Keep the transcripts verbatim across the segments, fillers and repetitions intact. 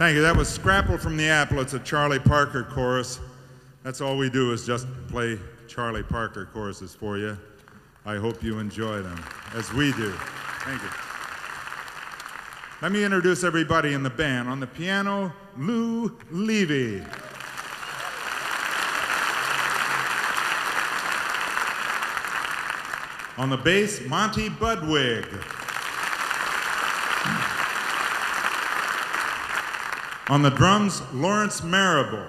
Thank you. That was Scrapple from the Apple. It's a Charlie Parker chorus. That's all we do is just play Charlie Parker choruses for you. I hope you enjoy them, as we do. Thank you. Let me introduce everybody in the band. On the piano, Lou Levy. On the bass, Monty Budwig. On the drums, Lawrence Marable.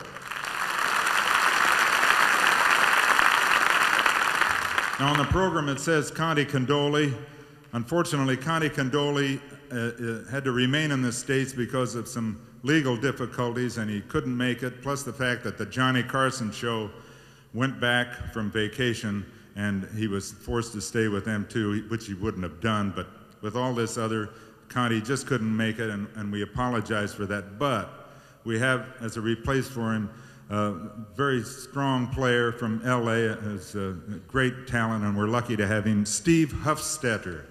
Now on the program it says Conte Condoli. Unfortunately, Conte Condoli uh, uh, had to remain in the States because of some legal difficulties, and he couldn't make it, plus the fact that the Johnny Carson show went back from vacation, and he was forced to stay with them too, which he wouldn't have done, but with all this other, Conte just couldn't make it, and, and we apologize for that. But we have, as a replace for him, a very strong player from L A, who's a great talent, and we're lucky to have him, Steve Hufstetter.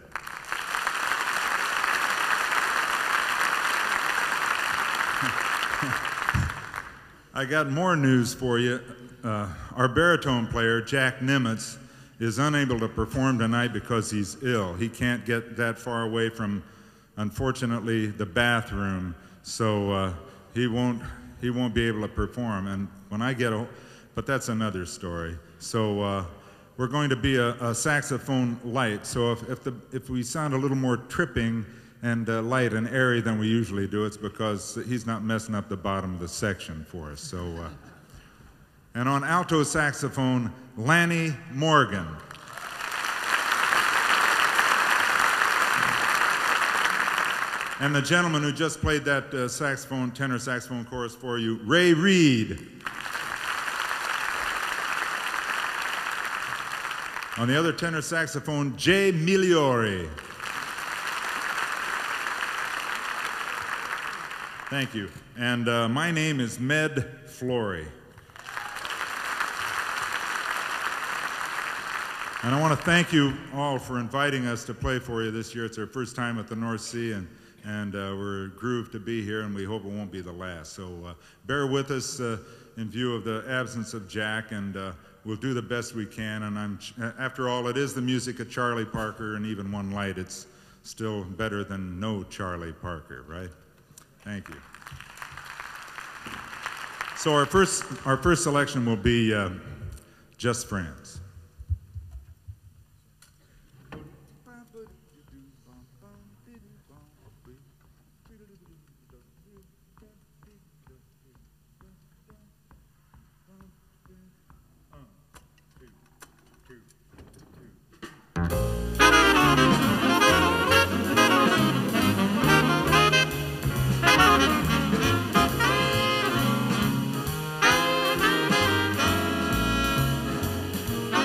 I got more news for you. Uh, our baritone player, Jack Nimitz, is unable to perform tonight because he's ill. He can't get that far away from, unfortunately, the bathroom, so uh, he won't he won't be able to perform. And when I get a, but that's another story. So uh, we're going to be a, a saxophone light. So if if the if we sound a little more tripping and uh, light and airy than we usually do, it's because he's not messing up the bottom of the section for us. So. Uh, And on alto saxophone, Lanny Morgan. And the gentleman who just played that uh, saxophone, tenor saxophone chorus for you, Ray Reed. On the other tenor saxophone, Jay Migliori. Thank you. And uh, my name is Med Flory. And I want to thank you all for inviting us to play for you this year. It's our first time at the North Sea, and, and uh, we're grooved to be here, and we hope it won't be the last. So uh, bear with us uh, in view of the absence of Jack, and uh, we'll do the best we can. And I'm, after all, it is the music of Charlie Parker, and even one light, it's still better than no Charlie Parker, right? Thank you. So our first, our first selection will be uh, Just Friends. Thank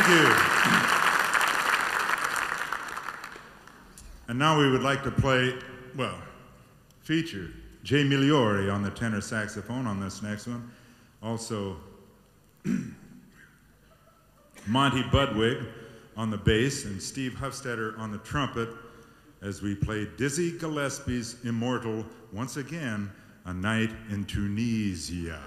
Thank you. And now we would like to play, well, feature Jay Migliori on the tenor saxophone on this next one. Also, Monty Budwig on the bass and Steve Hufstetter on the trumpet as we play Dizzy Gillespie's immortal, once again, A Night in Tunesia.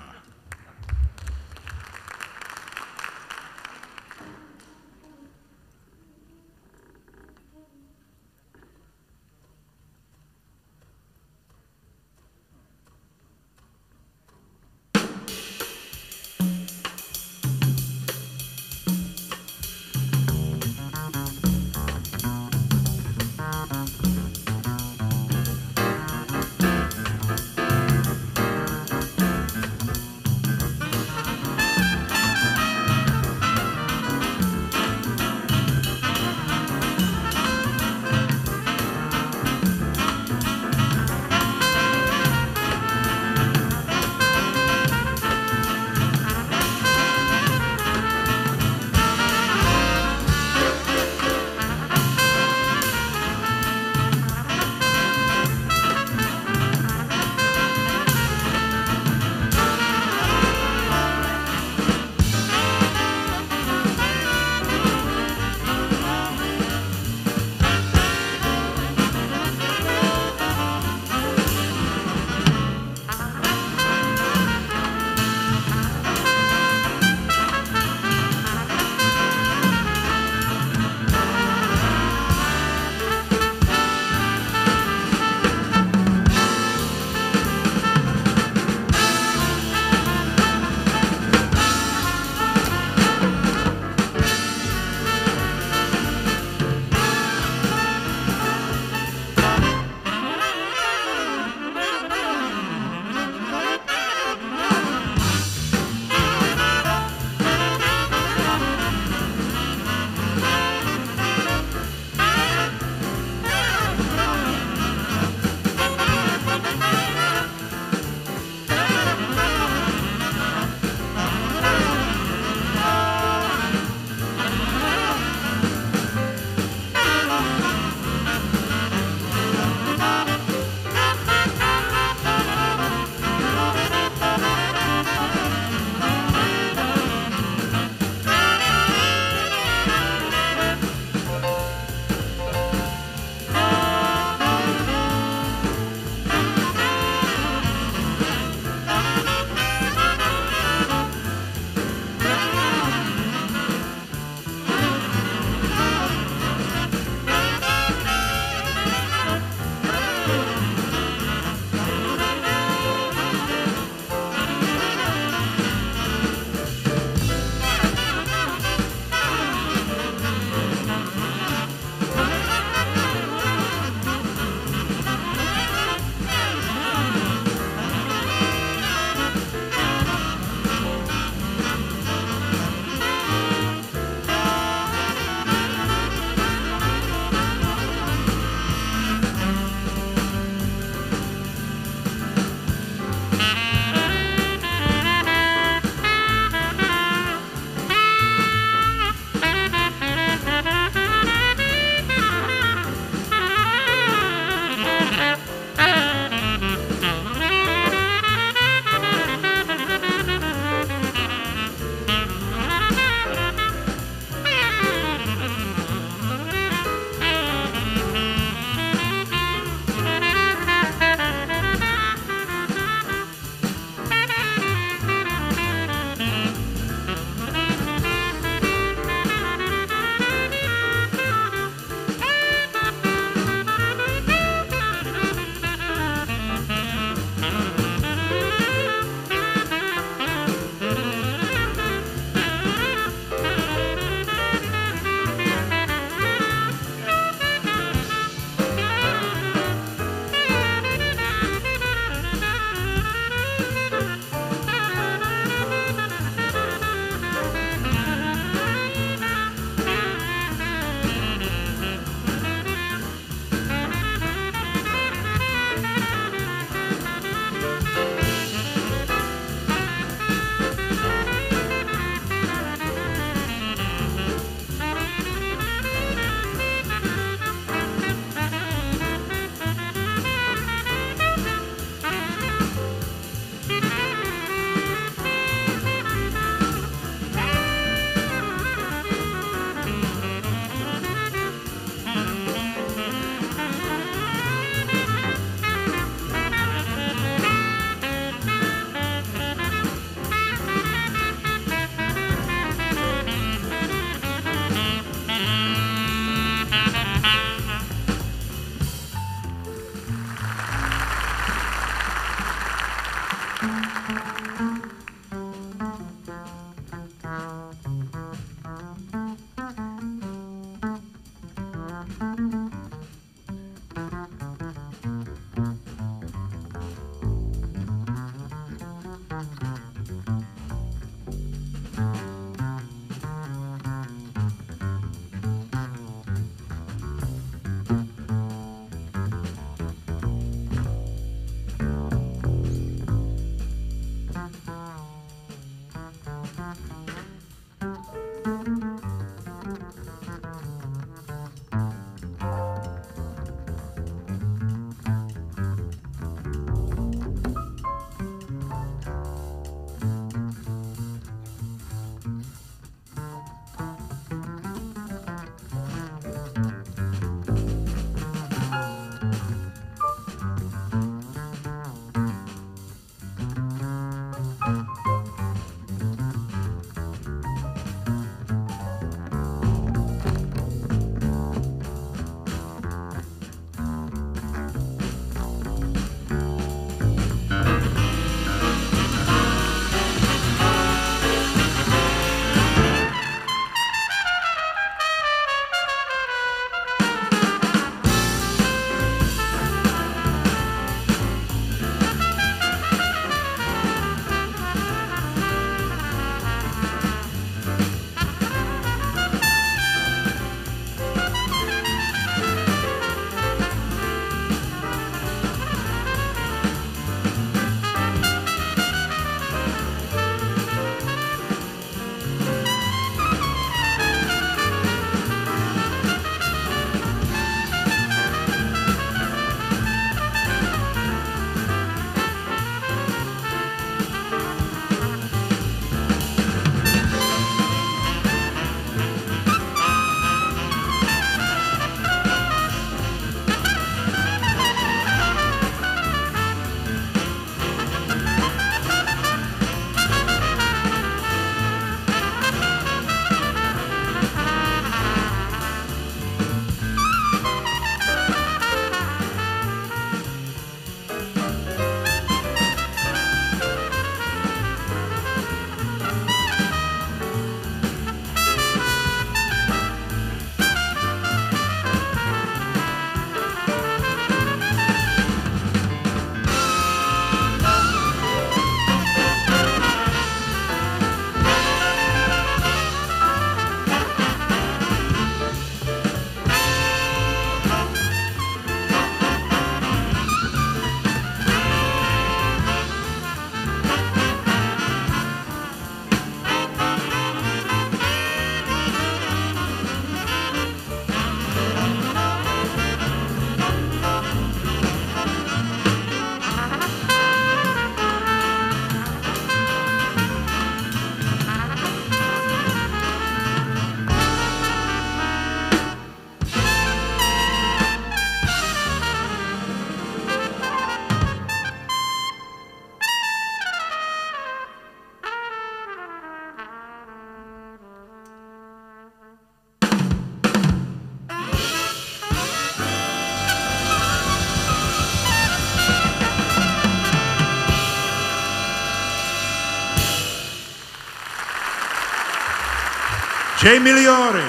Migliori,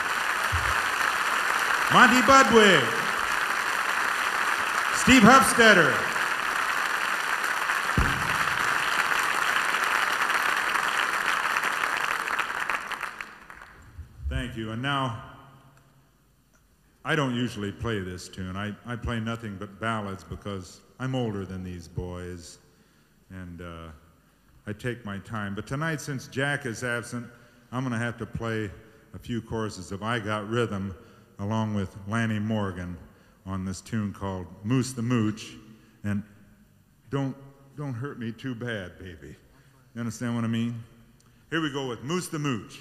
Monty Budwig, Steve Hufstetter, thank you. And now, I don't usually play this tune. I, I play nothing but ballads because I'm older than these boys, and uh, I take my time. But tonight, since Jack is absent, I'm going to have to play a few choruses of I Got Rhythm along with Lanny Morgan on this tune called Moose the Mooch. And don't, don't hurt me too bad, baby. You understand what I mean? Here we go with Moose the Mooch.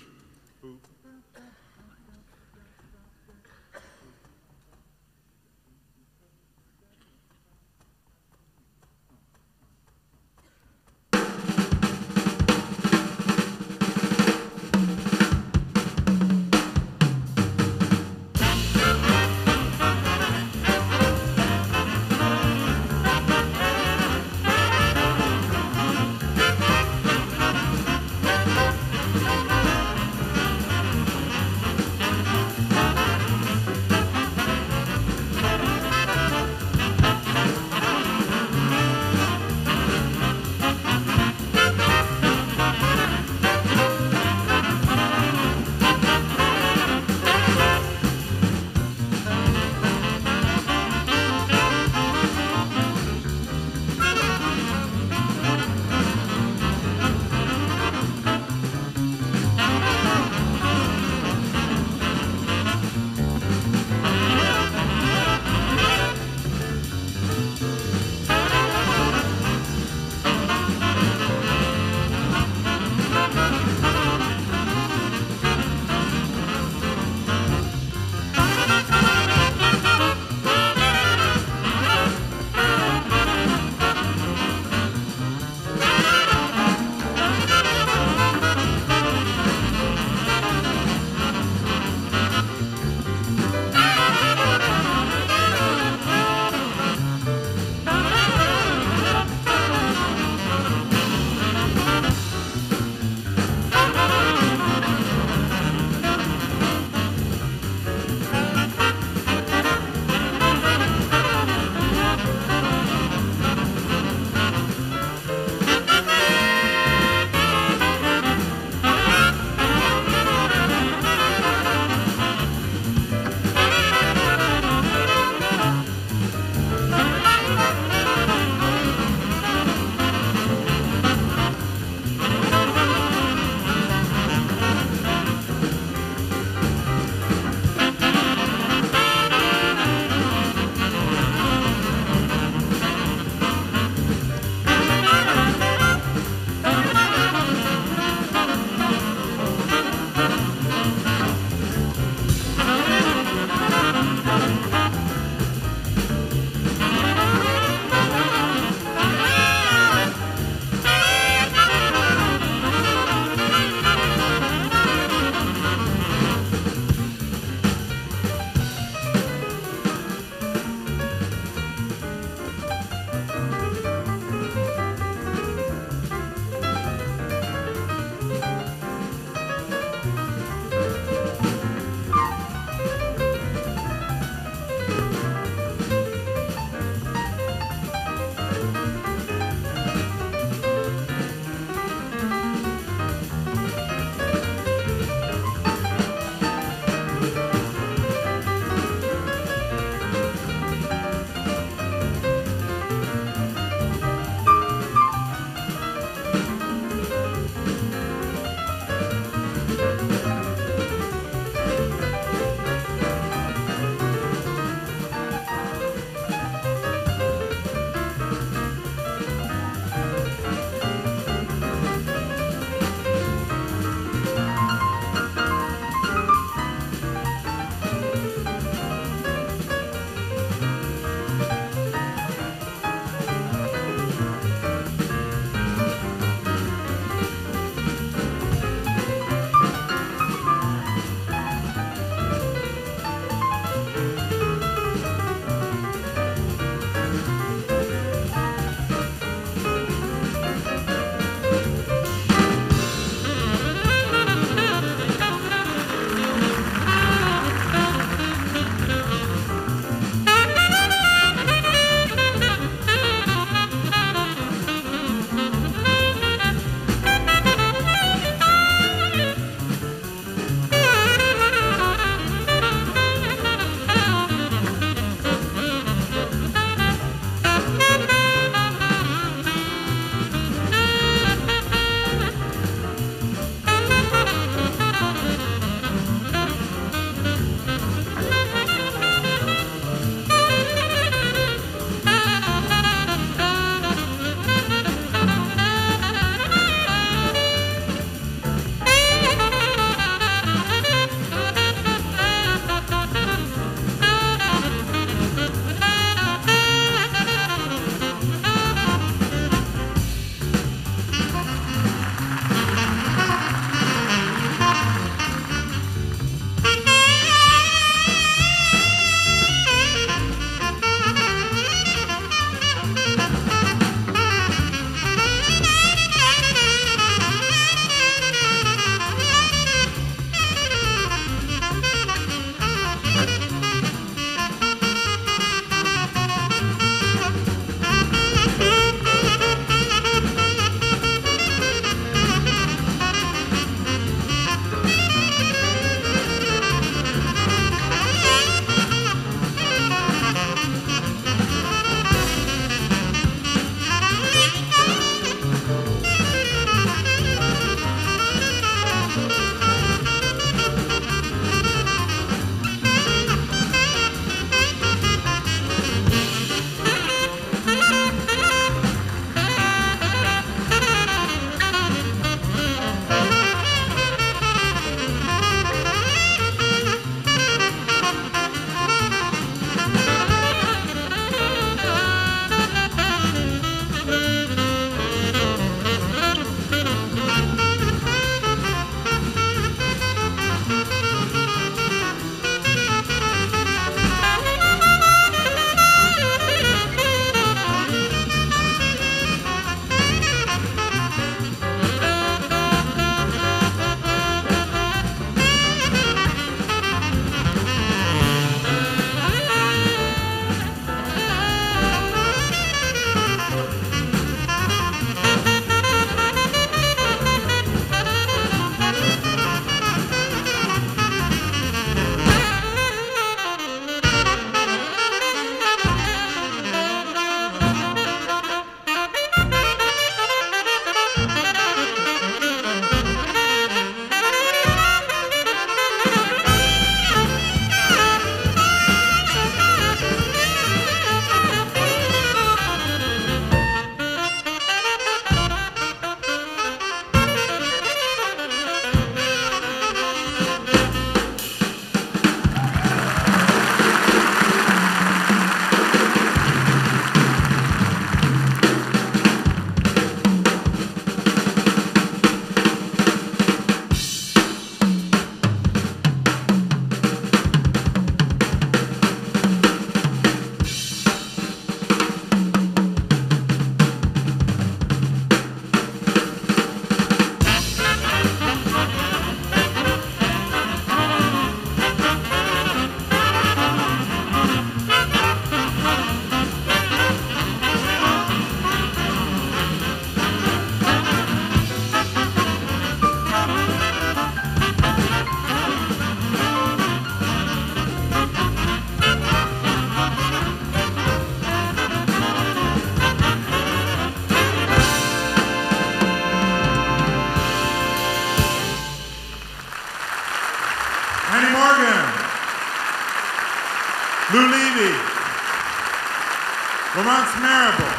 Levy, Laurence Marable,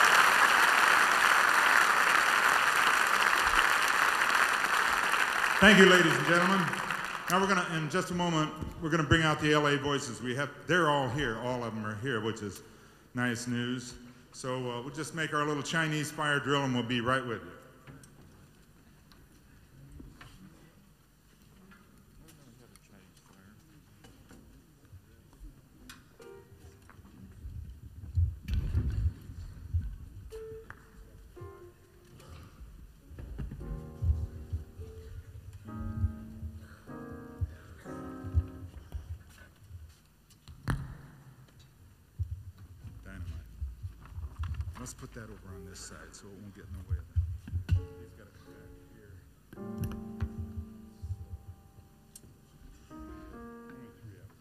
thank you, ladies and gentlemen. Now we're gonna, in just a moment, we're gonna bring out the L A voices. We have, they're all here, all of them are here, which is nice news. So uh, we'll just make our little Chinese fire drill and we'll be right with you. Let's put that over on this side so it won't get in the way of that. He's got to come back here. Only three of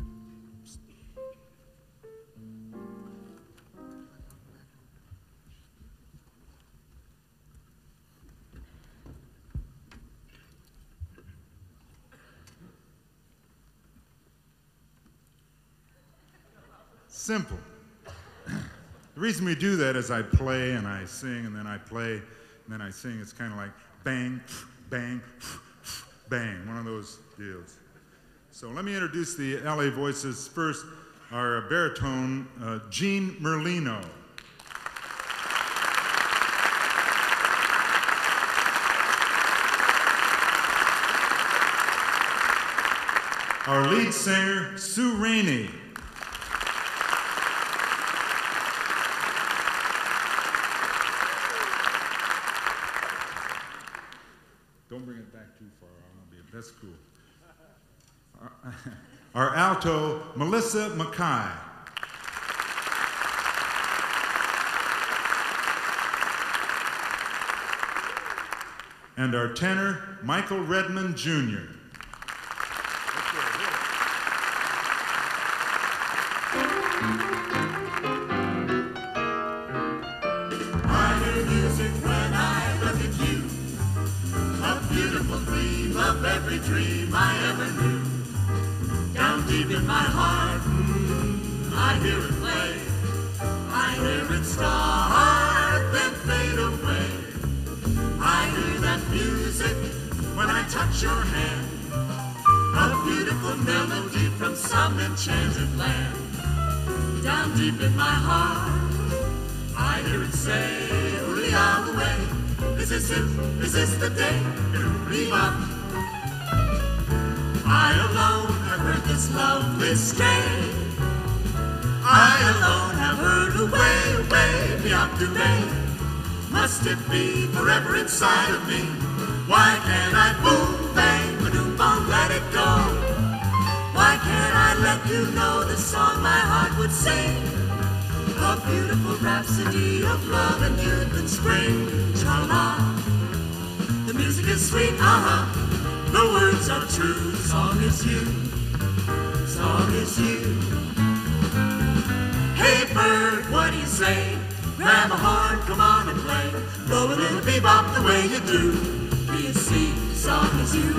them. Simple. The reason we do that is I play and I sing and then I play and then I sing. It's kind of like bang, bang, bang, one of those deals. So let me introduce the L A voices. First, our baritone, uh, Gene Merlino. Our lead singer, Sue Raney. Don't bring it back too far, I'll be, that's cool. Our, our alto, Melissa Mackay. And our tenor, Michael Redmond, Junior Dream I ever knew. Down deep in my heart, mm, I hear it play. I hear it start, then fade away. I hear that music when I touch your hand. A beautiful melody from some enchanted land. Down deep in my heart, I hear it say, hurry all the way. Is this it? Is this the day? Hurry up. I alone have heard this lovely strain. I alone have heard away, away, beyond delay. Must it be forever inside of me? Why can't I boom, bang, ba-doom, bong, let it go? Why can't I let you know the song my heart would sing? A beautiful rhapsody of love and youth and spring. Cha-la, the music is sweet, uh-huh. The words are true, the song is you, the song is you. Hey bird, what do you say? Grab a horn, come on and play. Blow a little bebop the way you do. Do you see, the song is you.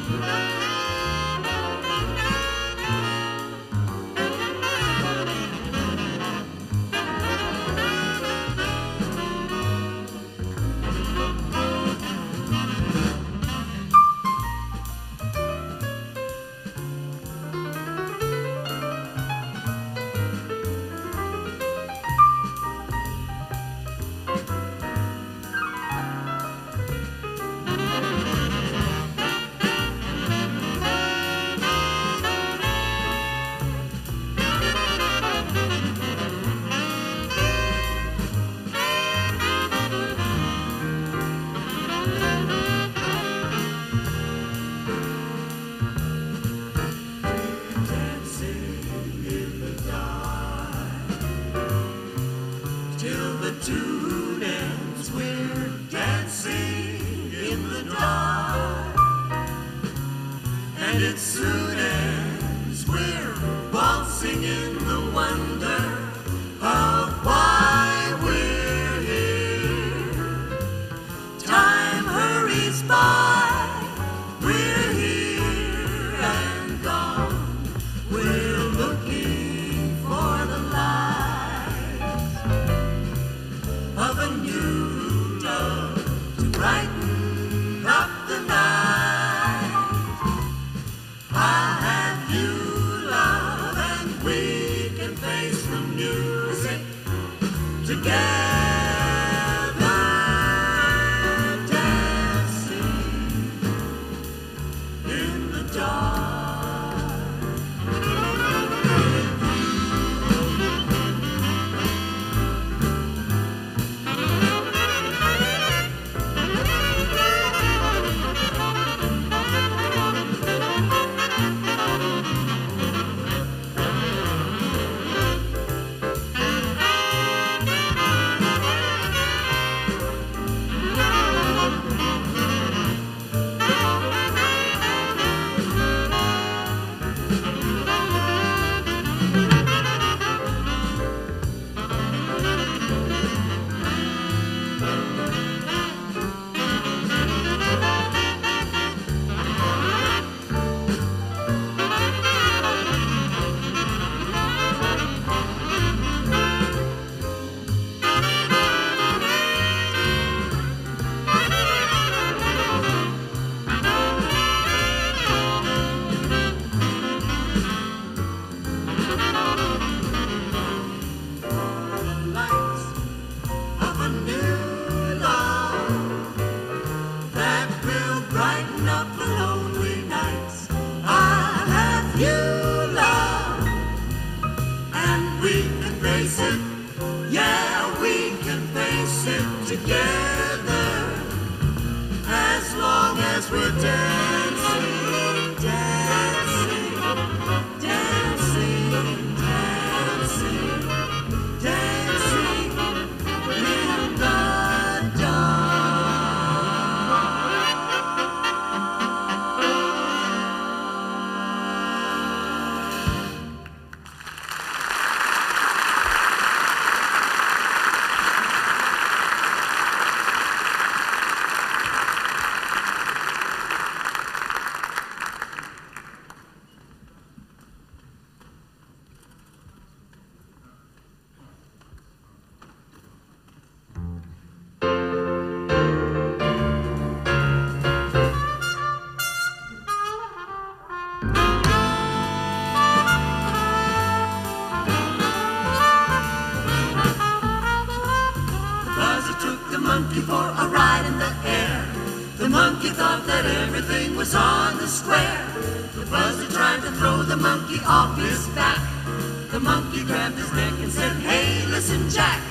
monkey for a ride in the air. The monkey thought that everything was on the square. The buzzer tried to throw the monkey off his back. The monkey grabbed his neck and said, hey, listen, Jack.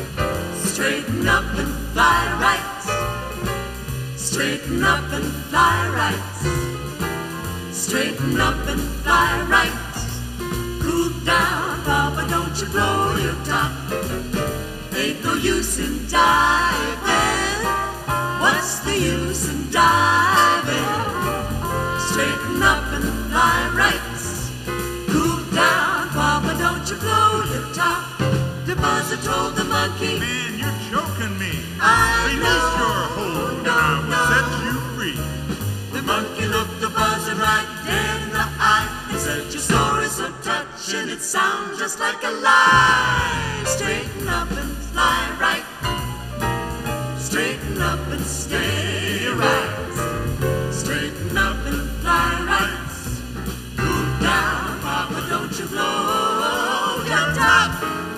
Straighten up and fly right. Straighten up and fly right. Straighten up and fly right. Cool down, Papa, don't you blow your top. Ain't no use in diving. What's the use in diving? Straighten up and fly right. Cool down, Papa, don't you blow your top. The buzzer told the monkey, man, you're choking me. I Release know, your hold no, and I will no. set you free. The monkey looked the buzzer mention it sounds just like a lie. Straighten up and fly right. Straighten up and stay right. Straighten up and fly right. Cool down, Papa, don't you blow your top.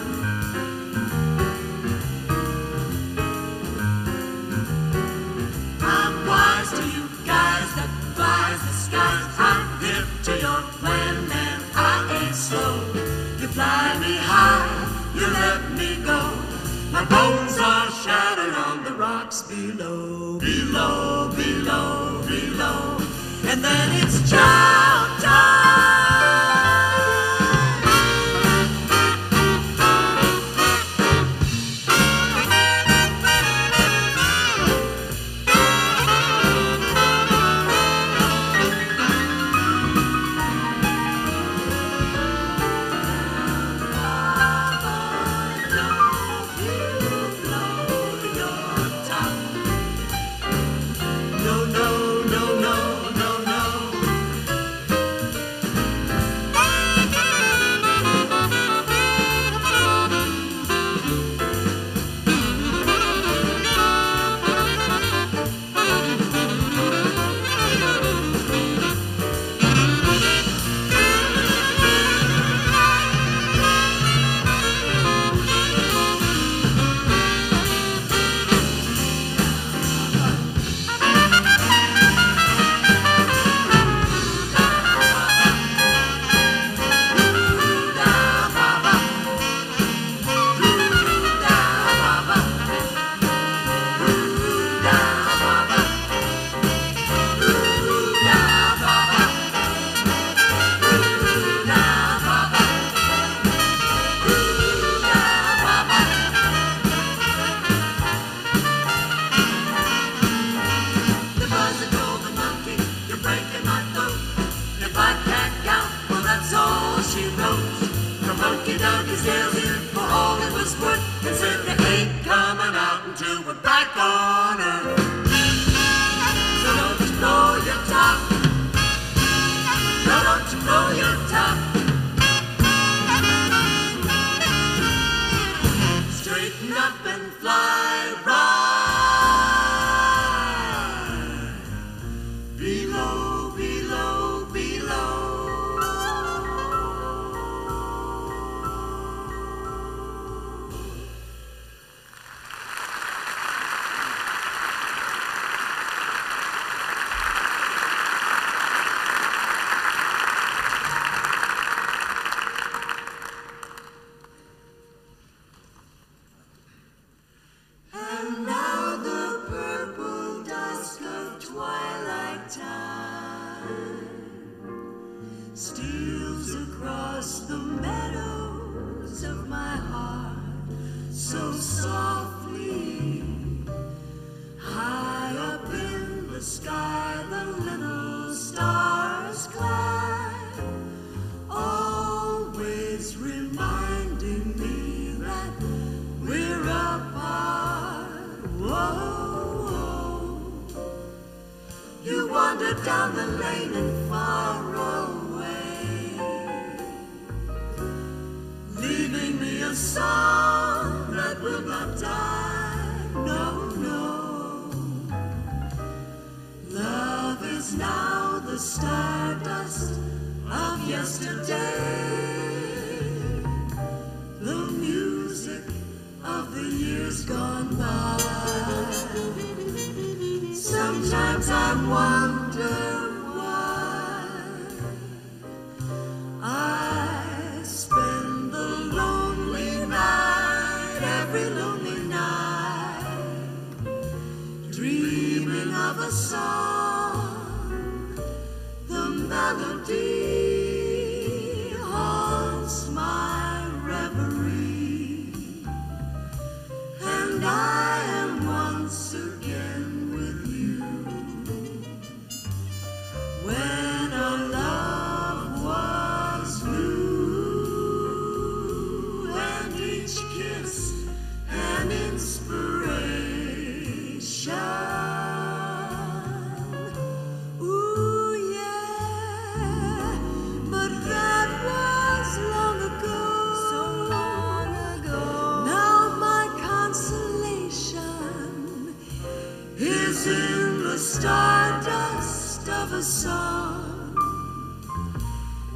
I'm wise to you guys that flies the skies. I'm hip to your plan, man, I ain't slow. You fly me high, you let me go. My bones are shattered on the rocks below, below, below, below. And then it's chow time. Down the lane and far away, leaving me a song that will not die. No, no. Love is now the stardust of yesterday, the music of the years gone by. Sometimes I wonder why I spend the lonely night, every lonely night, dreaming of a song. The melody haunts my reverie, and I am once again with you.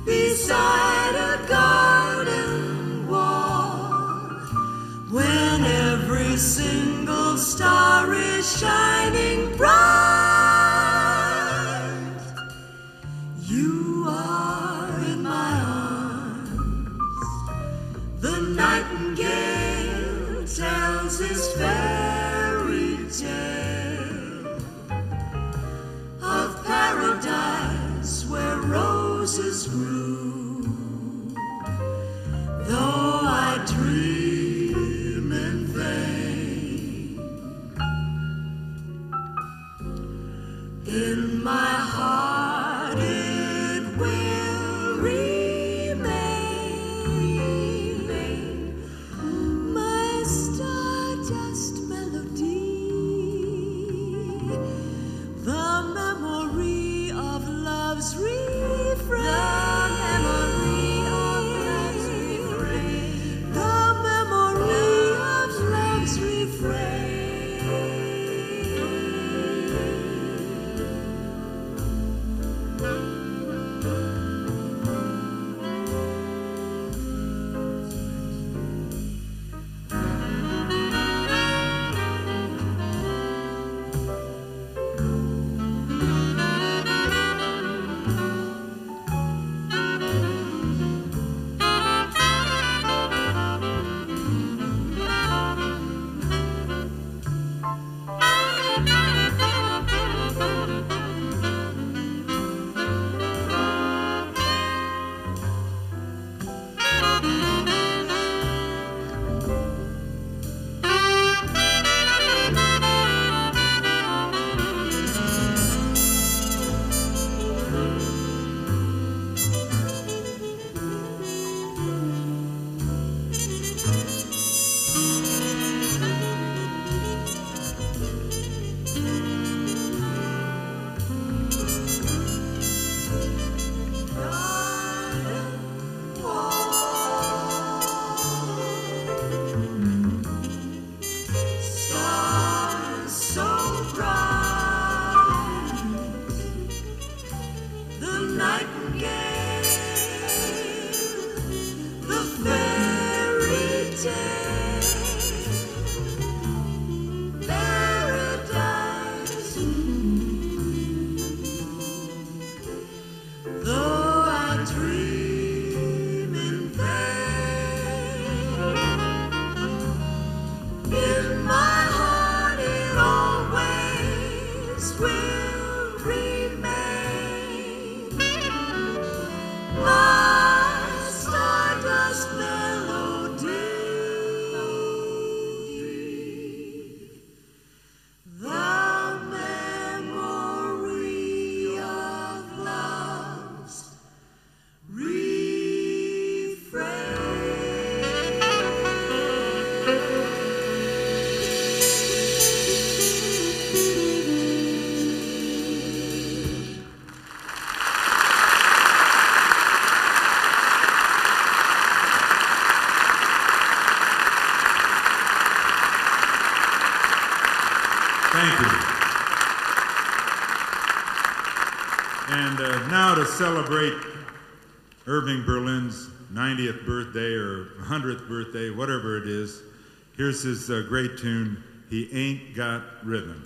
beside a garden wall, when every single star is shining bright. You are in my arms. The nightingale tells his fairy tale of paradise where roses grew. Though I dream in vain, in my heart it will remain, my stardust melody, the memory of love's refrain, the memory of love's refrain, the memory of love's refrain. Stars so bright, the nightingale, the fairy tale, paradise. Though I dream in vain, in my heart it always will remain, my stardust melody, the memory of love's Thank you. And uh, now to celebrate Irving Berlin's ninetieth birthday or hundredth birthday, whatever it is, here's his uh, great tune, He Ain't Got Rhythm.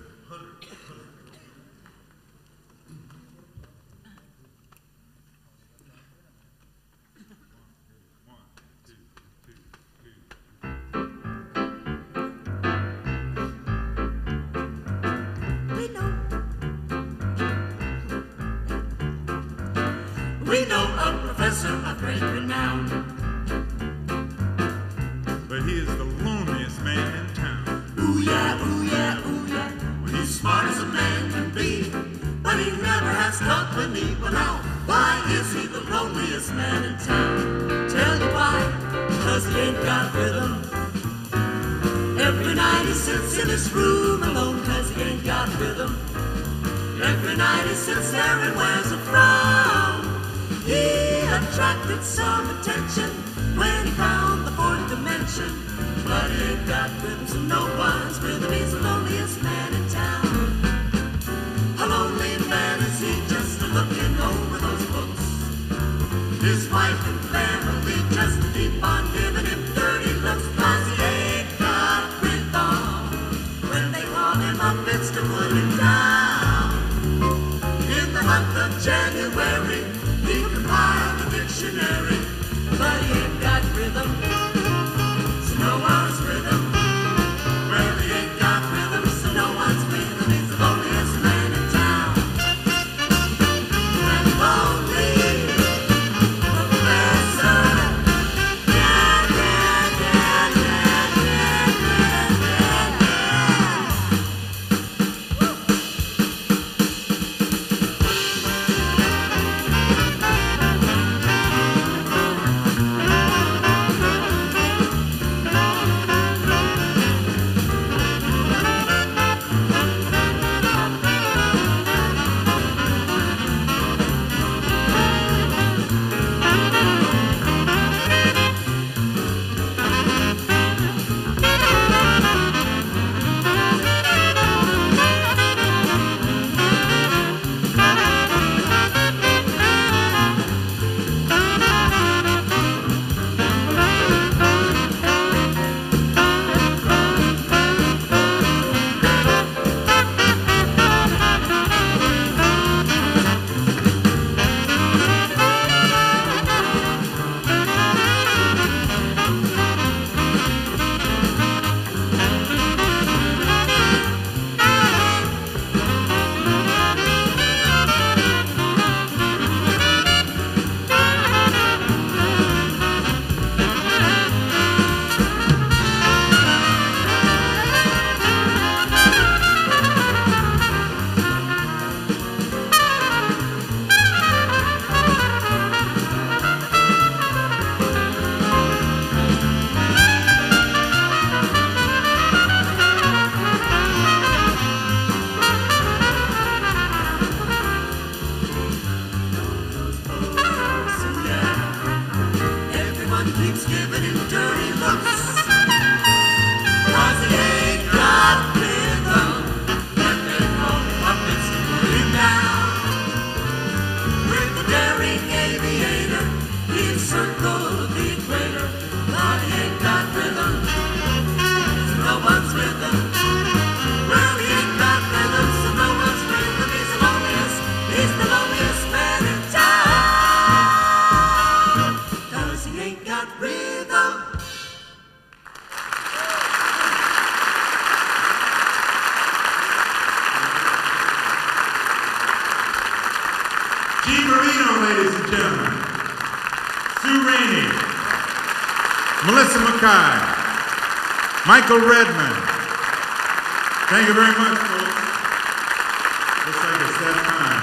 We know, we know a professor of great renown, But he is the loneliest man in town. ooh yeah, ooh yeah, ooh yeah. Well, he's smart as a man can be, but he never has company. Well now, why is he the loneliest man in town? Tell you why, cause he ain't got rhythm. Every night he sits in his room alone, cause he ain't got rhythm. Every night he sits there and wears a frown. He attracted some attention when he found the fourth dimension, but he ain't got rhythm, so no one's rhythm. He's the loneliest man in town. A lonely man is he, just a looking over those books. his wife and family just keep on giving him dirty looks, 'cause he ain't got rhythm. When they call him up, it's to put him down. In the month of January, he compiled a dictionary, but he ain't got rhythm, so no one's rhythm. Well, he ain't got rhythm, so no one's rhythm. He's the loneliest man in town. And lonely professor. Yeah, yeah, yeah, yeah, yeah, yeah, Mackay, Michael Redmond. Thank you very much, folks. Looks like it's that time.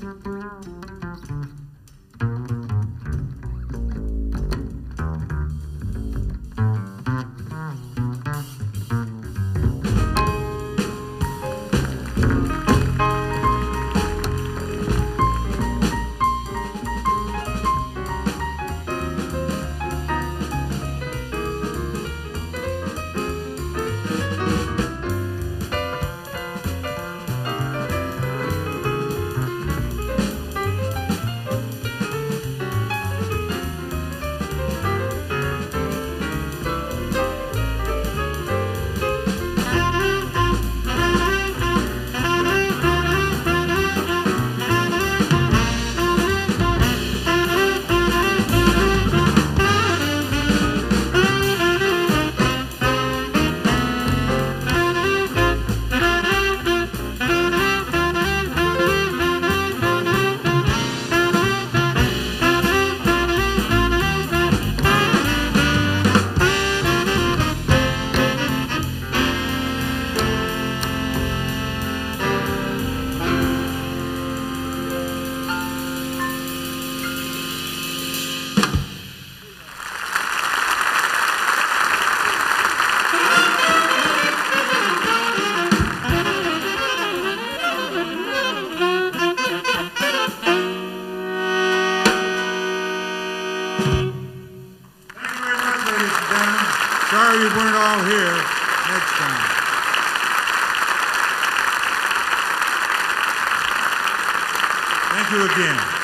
Sorry you weren't all here next time. Thank you again.